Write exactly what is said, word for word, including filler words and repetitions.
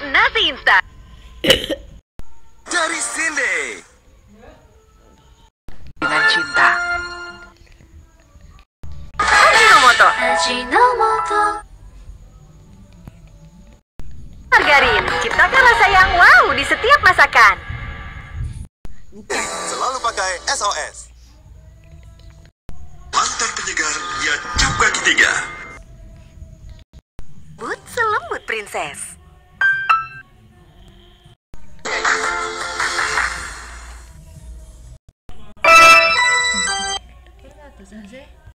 nasi instan. Dari Sinde. Dengan cinta. Ajinomoto. Ajinomoto. Margarin, ciptakan rasa yang wow di setiap masakan. Selalu pakai S O S. Mantan penyegar ya cap kaki tiga. But selembut princess.